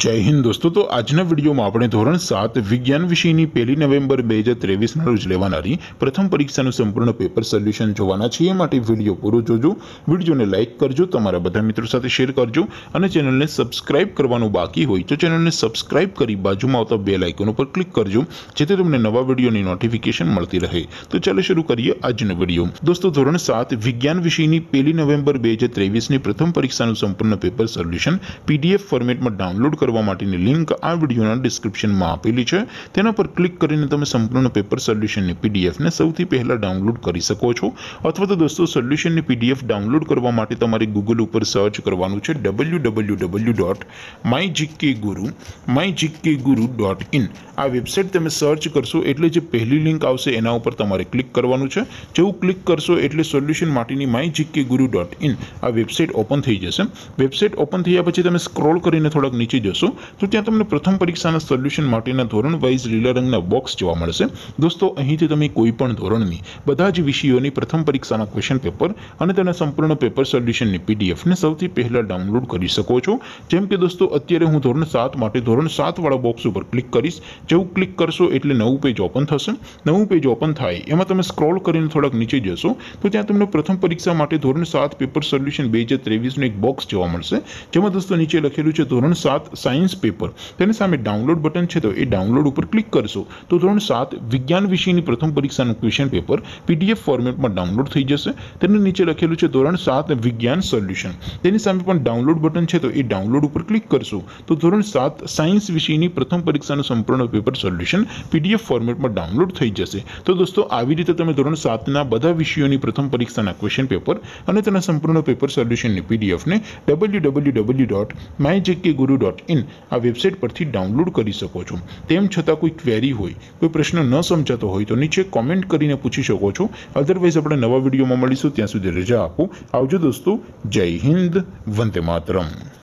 जय हिंद दोस्तों। तो आजना वीडियो में આપણે ધોરણ 7 વિજ્ઞાન વિષયની 1 નવેમ્બર 2023 ના રોજ લેવાનારી પ્રથમ પરીક્ષાનું સંપૂર્ણ પેપર સોલ્યુશન જોવાના છીએ। માટે વિડિયો પૂરો જોજો, વિડિયોને લાઈક કરજો, તમારા બધા મિત્રો સાથે શેર કરજો અને ચેનલને સબસ્ક્રાઇબ કરવાનું બાકી હોય તો ચેનલને સબસ્ક્રાઇબ કરી બાજુમાં આવતા બેલ આઇકન ઉપર ક્લિક કરજો જેથી તમને નવા વિડિયોની નોટિફિકેશન મળતી રહે। તો ચાલો શરૂ કરીએ આજનો વિડિયો। દોસ્તો ધોરણ 7 વિજ્ઞાન વિષયની 1 નવેમ્બર 2023 ની પ્રથમ પરીક્ષાનું સંપૂર્ણ પેપર સોલ્યુશન પીડીએફ ફોર્મેટમાં ડાઉનલોડ કરવા માટેની લિંક આ વિડિયોના ડિસ્ક્રિપ્શનમાં આપેલી છે। તેના પર ક્લિક કરીને તમે સંપૂર્ણ પેપર સોલ્યુશનની પીડીએફ ને સૌથી પહેલા ડાઉનલોડ કરી શકો છો। અથવા તો દોસ્તો સોલ્યુશનની પીડીએફ ડાઉનલોડ કરવા માટે તમારે ગૂગલ ઉપર સર્ચ કરવાનું છે www.mygkguru.in। આ વેબસાઇટ તમે સર્ચ કરશો એટલે જે પહેલી લિંક આવશે એના ઉપર તમારે ક્લિક કરવાનું છે। જેવું ક્લિક કરશો એટલે સોલ્યુશન માટેની mygkguru.in આ વેબસાઇટ ઓપન થઈ જશે। વેબસાઇટ ઓપન થયા પછી તમે સ્ક્રોલ કરીને થોડાક નીચે જશો तो ત્યાં તમને પ્રથમ પરીક્ષાના સોલ્યુશન માટેના ધોરણ વાઇઝ લીલા રંગના બોક્સ જોવા મળશે। દોસ્તો અહીંથી તમે કોઈ પણ ધોરણની બધા જ વિષયોની પ્રથમ પરીક્ષાના ક્વેશ્ચન પેપર અને તેના સંપૂર્ણ પેપર સોલ્યુશનની પીડીએફ ને સૌથી પહેલા ડાઉનલોડ કરી શકો છો। જેમ કે દોસ્તો અત્યારે હું ધોરણ 7 માટે ધોરણ 7 વાળા બોક્સ ઉપર ક્લિક કરીશ। જેવું ક્લિક કરશો એટલે નવું પેજ ઓપન થશે। નવું પેજ ઓપન થાય એમાં તમે સ્ક્રોલ કરીને થોડાક નીચે જશો તો ત્યાં તમને પ્રથમ પરીક્ષા માટે ધોરણ 7 પેપર સોલ્યુશન 2023 નું એક બોક્સ જોવા મળશે। જેમાં દોસ્તો નીચે લખેલું છે ધોરણ 7 સાયન્સ પેપર। તેની સામે ડાઉનલોડ બટન છે તો એ ડાઉનલોડ ઉપર ક્લિક કરશો તો ધોરણ 7 વિજ્ઞાન વિષયની પ્રથમ પરીક્ષાનું ક્વેશ્ચન પેપર પીડીએફ ફોર્મેટમાં ડાઉનલોડ થઈ જશે। તેની નીચે લખેલું છે ધોરણ 7 વિજ્ઞાન સોલ્યુશન। તેની સામે પણ ડાઉનલોડ બટન છે તો એ ડાઉનલોડ ઉપર ક્લિક કરશો તો ધોરણ 7 સાયન્સ વિષયની પ્રથમ પરીક્ષાનું સંપૂર્ણ પેપર સોલ્યુશન પીડીએફ ફોર્મેટમાં ડાઉનલોડ થઈ જશે। તો દોસ્તો આવી રીતે તમે ધોરણ 7 ના બધા વિષયોની પ્રથમ પરીક્ષાના ક્વેશ્ચન પેપર અને તેના સંપૂર્ણ પેપર સોલ્યુશનની પીડીએફ ને www.mygkguru.in આ વેબસાઇટ પરથી ડાઉનલોડ કરી શકો છો। તેમ છતાં કોઈ ક્વેરી હોય, કોઈ પ્રશ્ન ન સમજાતો હોય તો નીચે કોમેન્ટ કરીને પૂછી શકો છો। અધરવાઇઝ આપણે નવા વિડીયોમાં મળીશું, ત્યાં સુધી રજા આપો। આવજો દોસ્તો, જય હિન્દ, વંદે માતરમ।